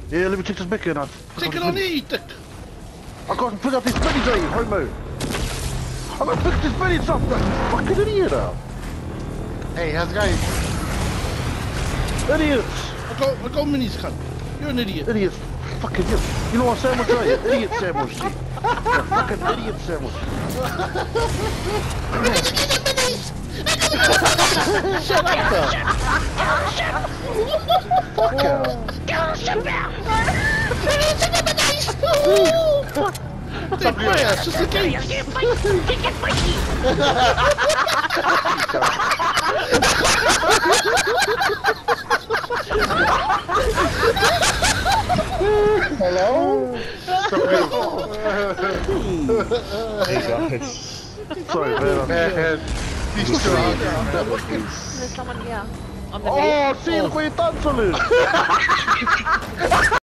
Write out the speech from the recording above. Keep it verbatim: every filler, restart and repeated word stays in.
Yeah, let me take this back in. I Take it on me, you dick. I got to pick up this spinach, eh, homo. I got to pick this spinach up, you fucking idiot. uh. Hey, how's it going? Idiots. I got, I got minis, cunt. You're an idiot. Idiots. Fucking idiot. You know what sandwich are you? Idiot sandwich, G. You're a fucking idiot sandwich. Shut up, though. Fuck out. They play us, just a game. Hello? Hey guys. Sorry, man. Man, these two are There's someone here. On the Oh, sim, coitado, Solid.